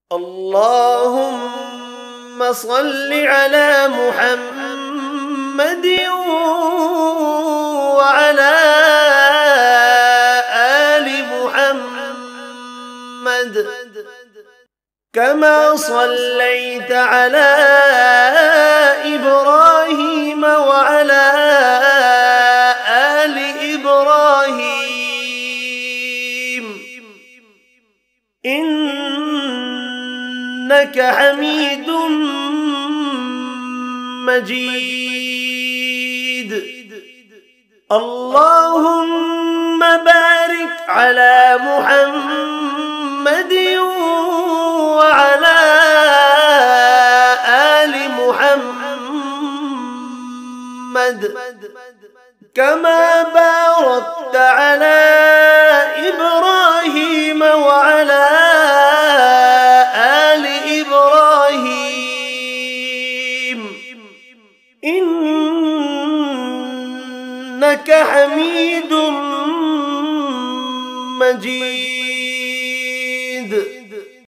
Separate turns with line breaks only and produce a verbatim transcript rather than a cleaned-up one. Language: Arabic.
اللهم صل على محمد وعلى آل محمد كما صليت على إبراهيم وعلى آل إبراهيم إنك حميد مجيد. اللهم بارك على محمد وعلى آل محمد كما باركت على إبراهيم وعلى آل إبراهيم إنك حميد مجيد.